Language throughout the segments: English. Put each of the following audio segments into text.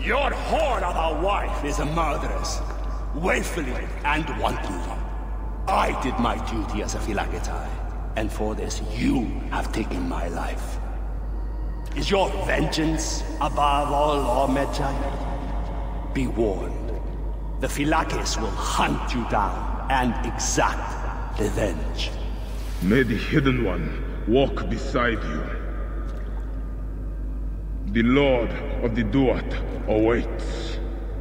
Your whore of a wife is a murderess, willfully and wantonly. I did my duty as a Phylakitai, and for this you have taken my life. Is your vengeance above all law, Medjay? Be warned. The Phylakis will hunt you down and exact revenge. May the Hidden One walk beside you. The Lord of the Duat awaits.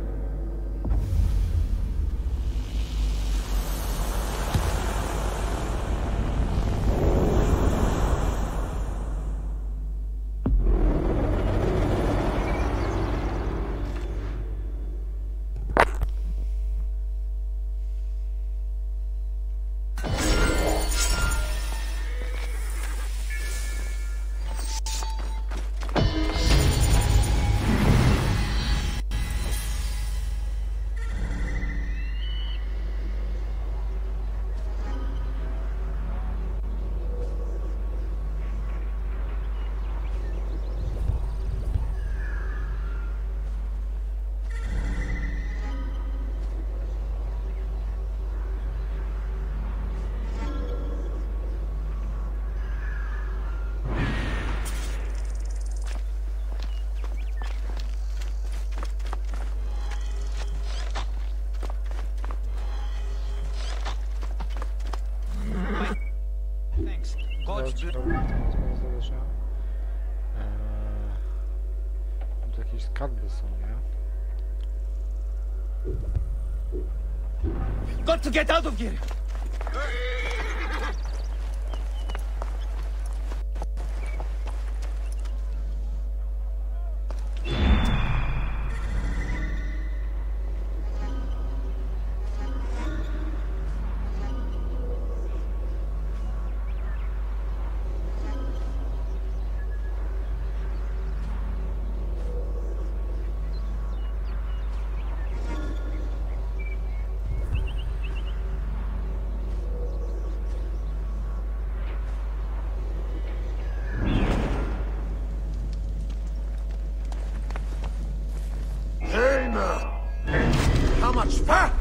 Tu jakieś skarby są, nie? Got to get out of here! How much fat?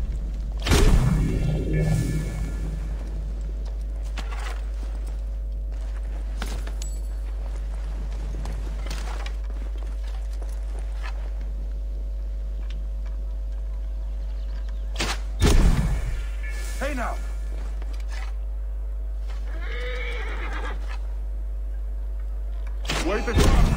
Hey now. Wait the time.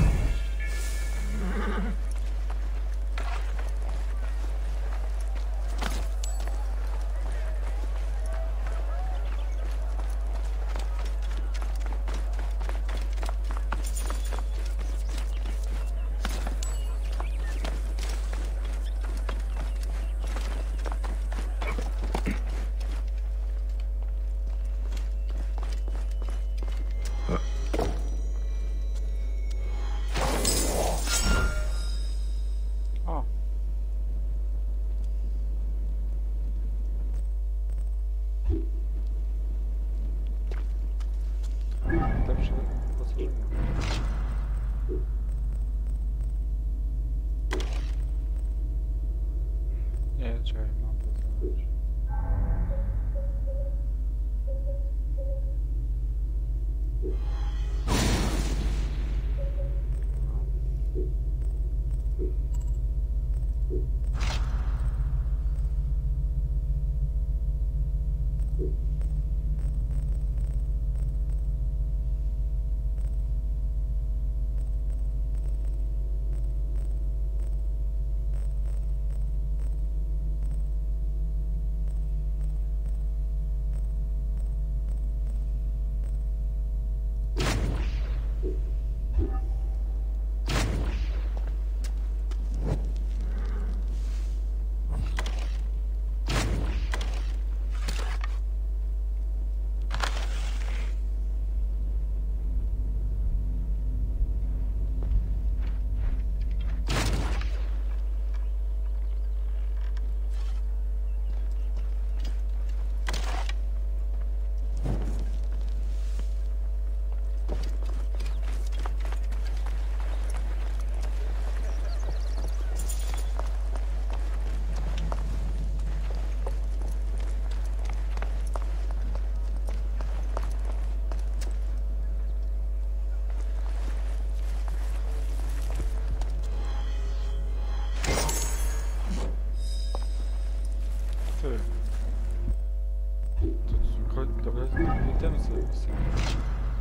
Nie, czekaj, mam to zrobić. sobie.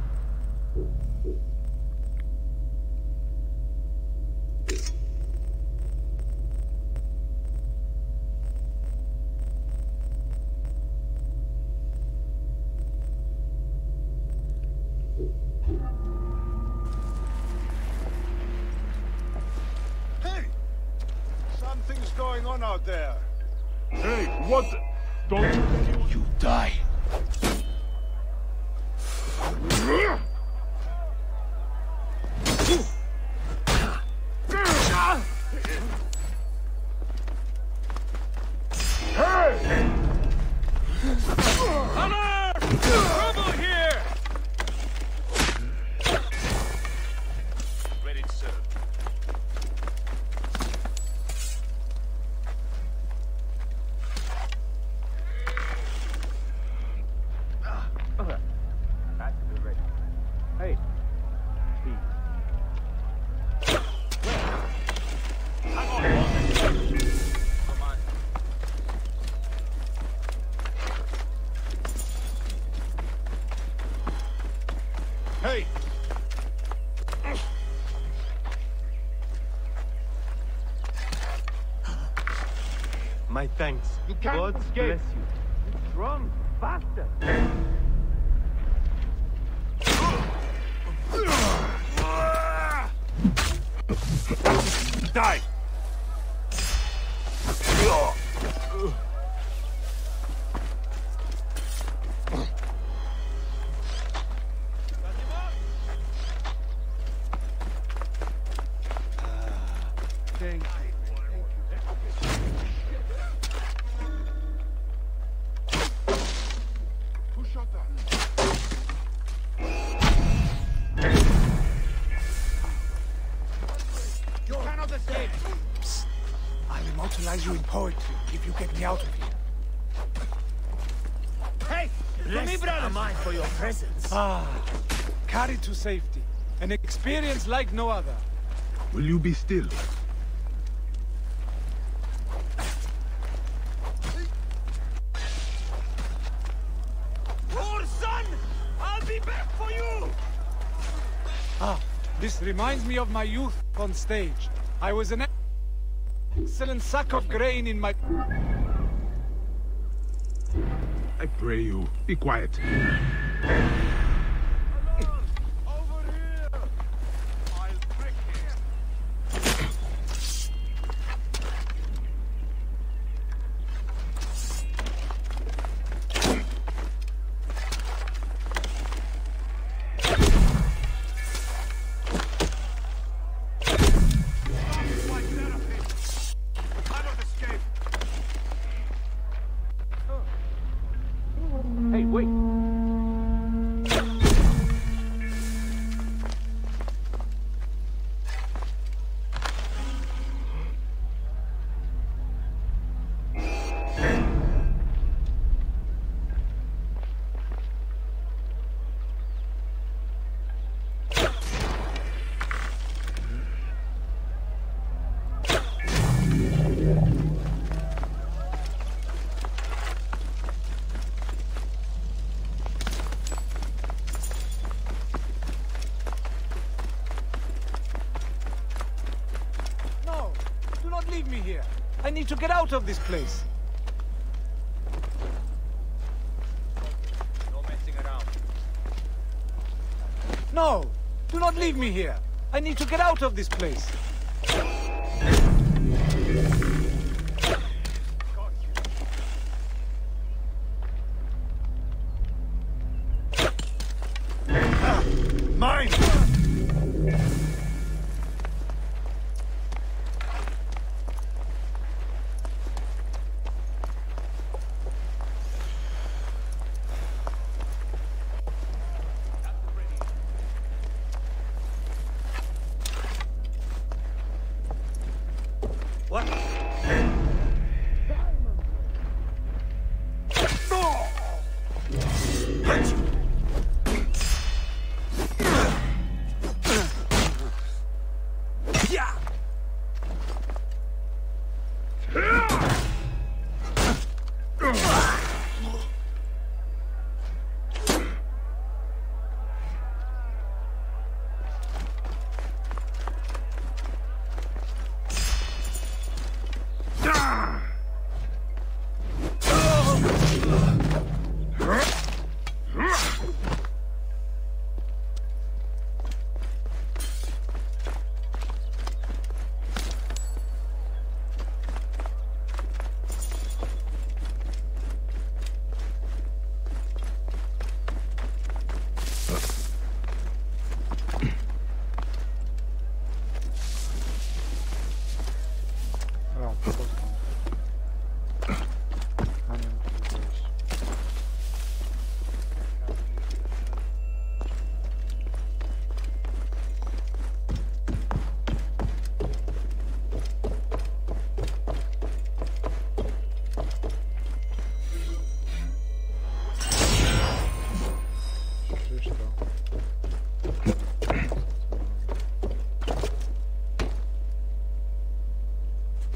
Hey! Something's going on out there. Hey, what? Don't You die. Trouble here! Ready to serve. Hey. Hey! My thanks. You can't God escape. bless you. Strong, faster. Die! Thank you. Who shot that? You cannot escape! I'll immortalize you in poetry if you get me out of here. Hey! Blessed am I for your presence. Carried to safety. An experience like no other. Will you be still? Poor son! I'll be back for you! This reminds me of my youth on stage. I was an excellent sack of grain in my... I pray you, be quiet. Over here! I'll break here! Hey, wait. No! Do not leave me here! I need to get out of this place! No messing around. No! Do not leave me here! I need to get out of this place! Mine!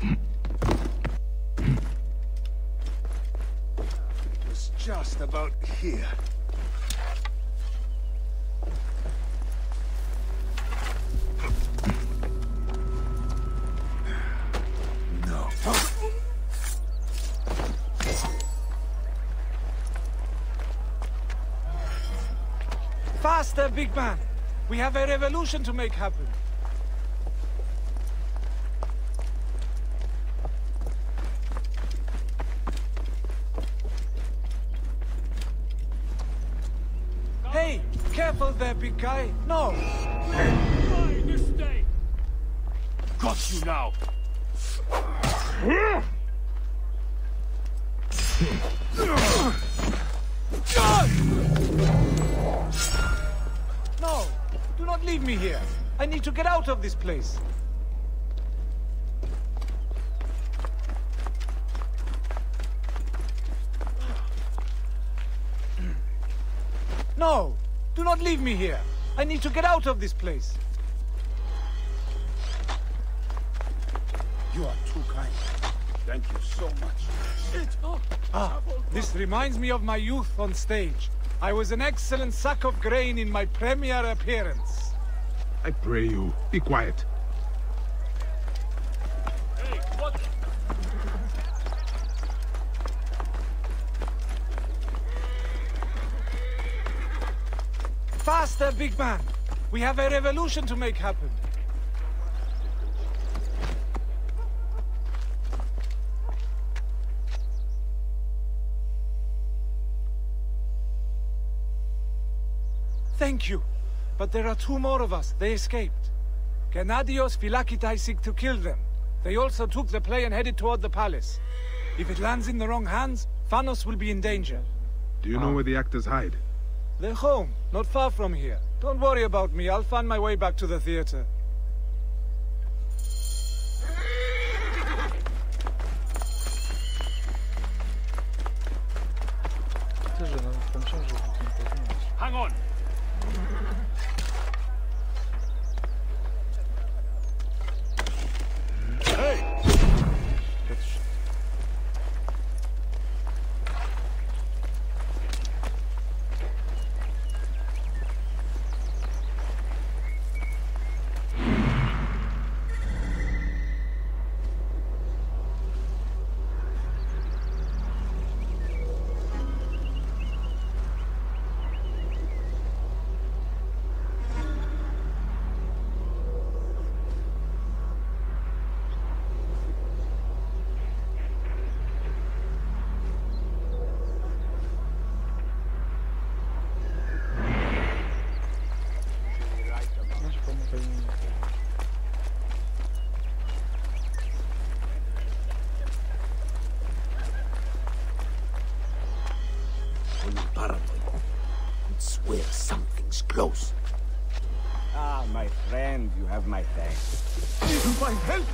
It was just about here. No. Faster, big man! We have a revolution to make happen. Hey! Careful there, big guy! No! Got you now. No! Do not leave me here! I need to get out of this place! No! Do not leave me here! I need to get out of this place! You are too kind. Thank you so much. This reminds me of my youth on stage. I was an excellent sack of grain in my premiere appearance. I pray you, be quiet. Faster, big man! We have a revolution to make happen. Thank you. But there are two more of us. They escaped. Gennadios Phylakitai seek to kill them. They also took the play and headed toward the palace. If it lands in the wrong hands, Phanos will be in danger. Do you know where the actors hide? They're home, not far from here. Don't worry about me. I'll find my way back to the theater. Ty, że no, tam książę nie poznałeś. Hang on. Patrz. No się pamiętaj, nie. When you're paranoid, you'd swear something's close. Ah, my friend, you have my thanks. Need my help!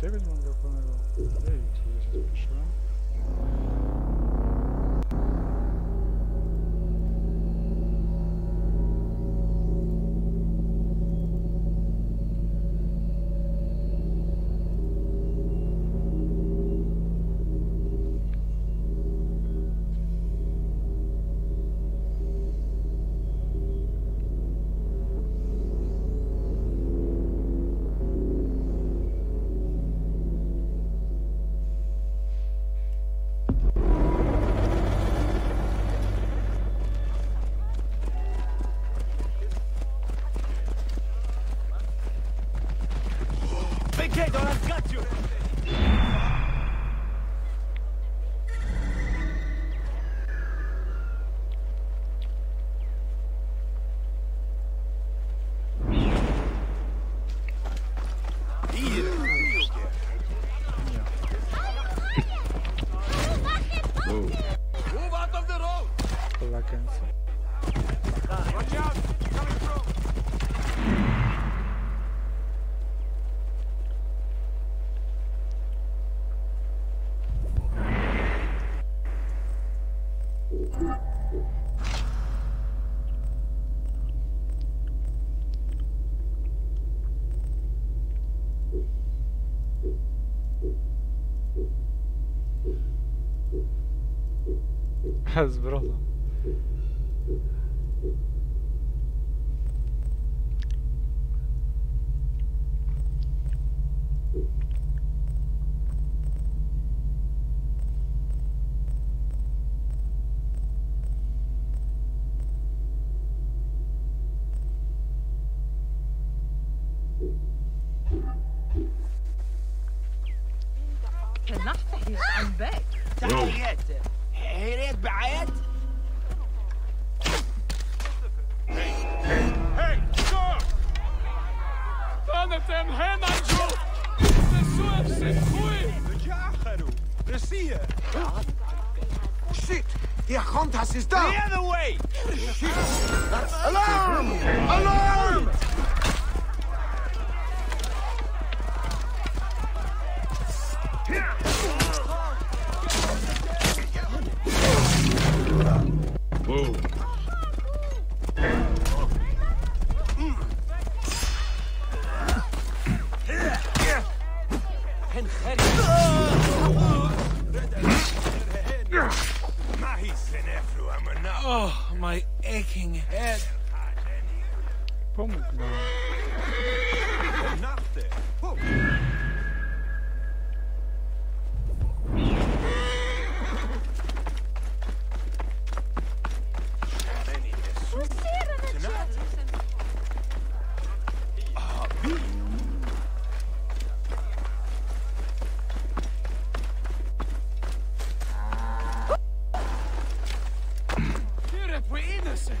Tego nie mam dokładnego. Ej, co ja się spieszyłem? Mikado, I've got you! Move out of the road! Lagencja. Watch out! Coming through! Z brodą. تنحت عن باك تحيات حيرات بعاد Hey, stop! אתם הנג'ו! תסוף סיכוי! تجاهلوا رسية Shit! The Akhontas is down! The other way! Alarm! Alarm! Whoa. Oh, my aching head. Pomógł nam. Here we're innocent.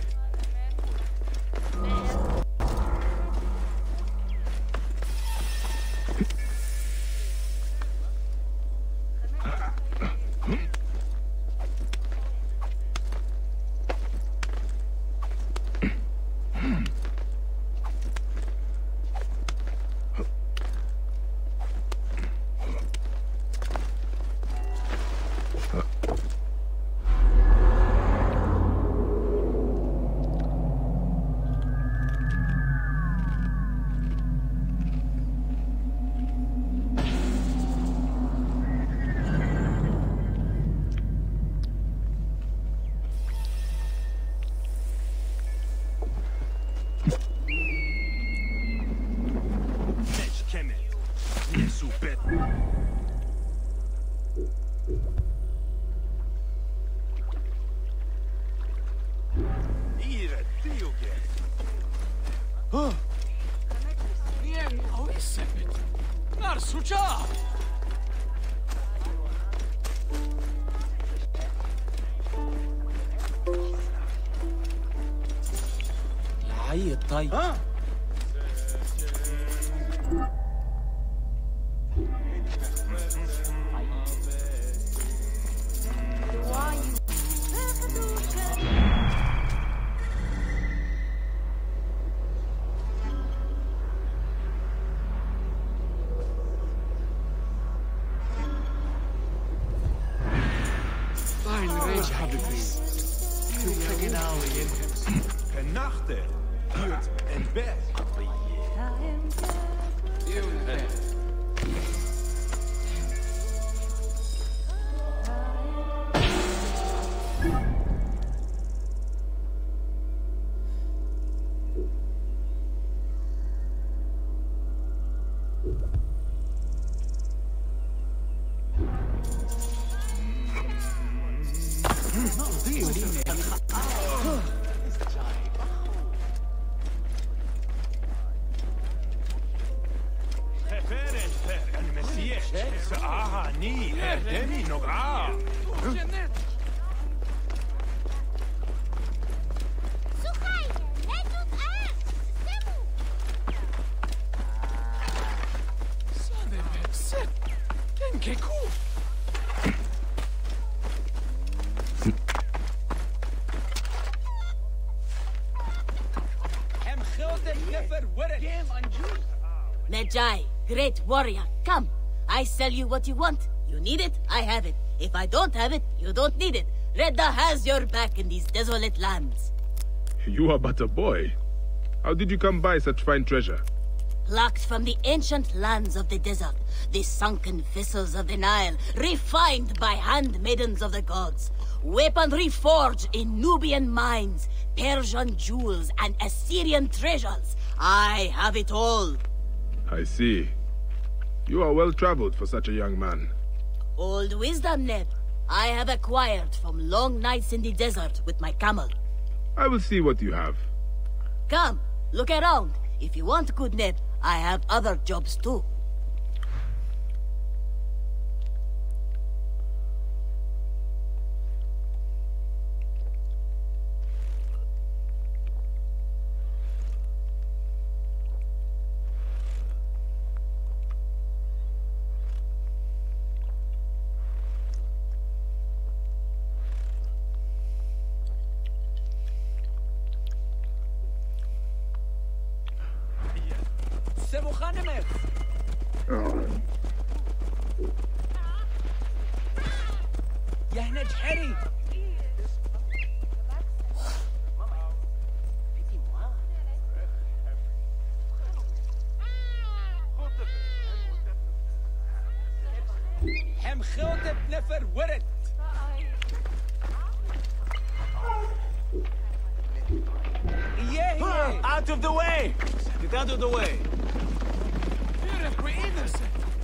Bien, oisepet. Narsucha! العيد طيب Nachte. Good and bad. Medjay, great warrior, come. I sell you what you want. You need it, I have it. If I don't have it, you don't need it. Redda has your back in these desolate lands. You are but a boy. How did you come by such fine treasure? Plucked from the ancient lands of the desert, the sunken vessels of the Nile, refined by handmaidens of the gods. Weaponry forged in Nubian mines, Persian jewels, and Assyrian treasures. I have it all. I see. You are well traveled for such a young man. Old wisdom, Neb. I have acquired from long nights in the desert with my camel. I will see what you have. Come, look around. If you want good Neb, I have other jobs too. Out of the way! Get out of the way! We're innocent.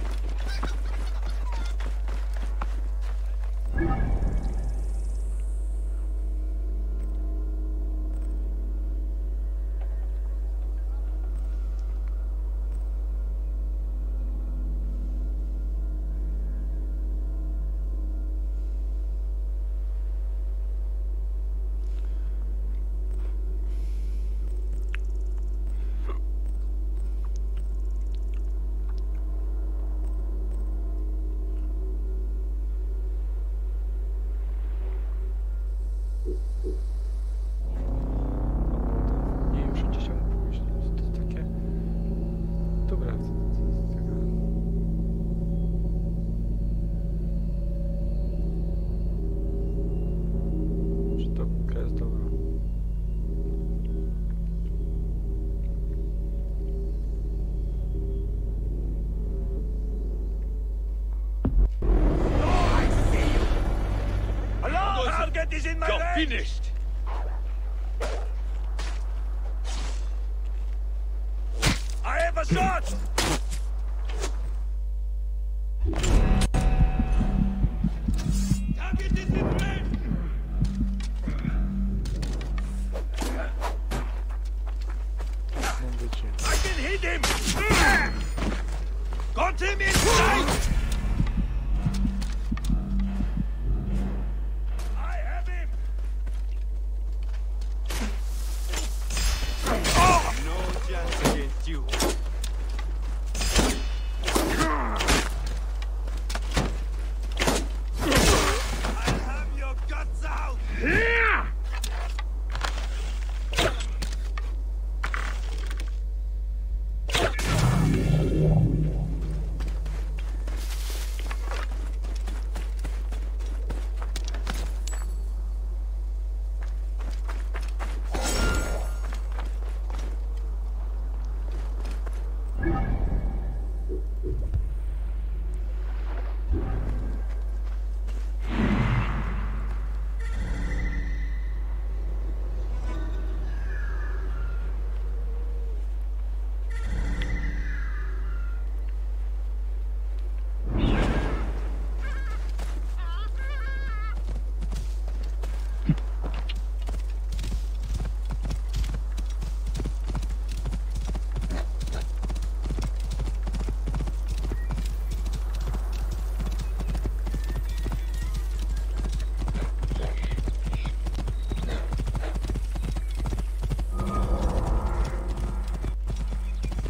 Nie, wszędzie chciałem pójść. To jest takie... Dobra, co z tego? Czy to jest dobra? Hello? Target is in my range! Finished! I have a shot! Target is in range! I can hit him! Got him in sight! I have him! No chance against you. I'll have your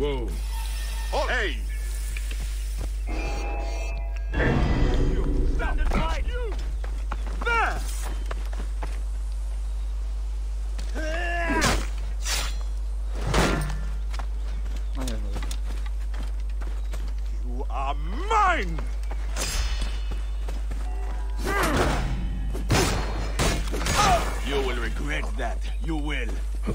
Whoa. Oh, hey! You stand aside! You! There! No nie, no. You are mine! You will regret that. You will.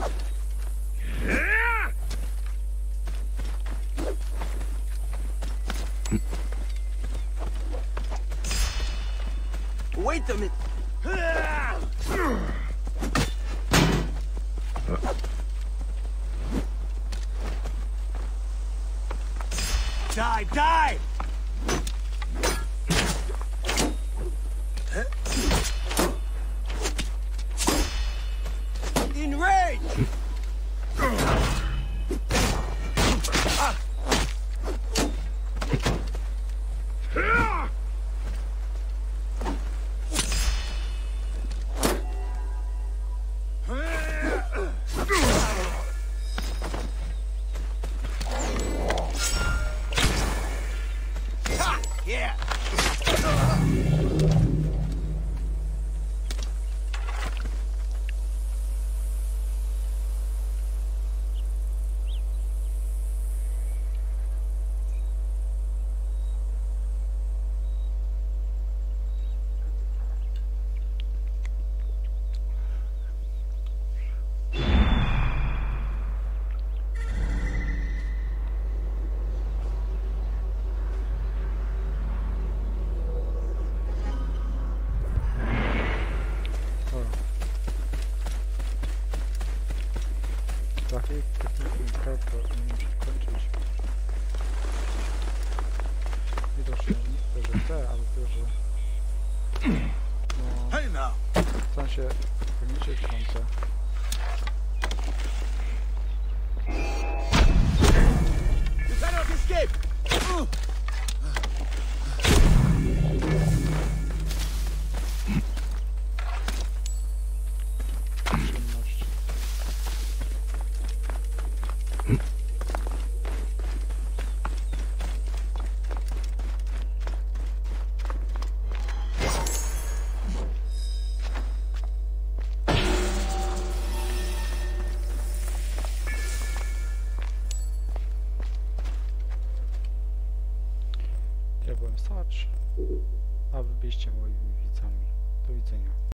Wait a minute. Die, die! Enrage! Yeah! Trafik, techniczny karta, nie muszę kończyć. Widocznie nie to, że te, ale to, że... No, Hey now! w sensie technicznie książce. You cannot escape! Przyjemność. Ja byłem Sarge, a wy byliście moimi widzami. Do widzenia.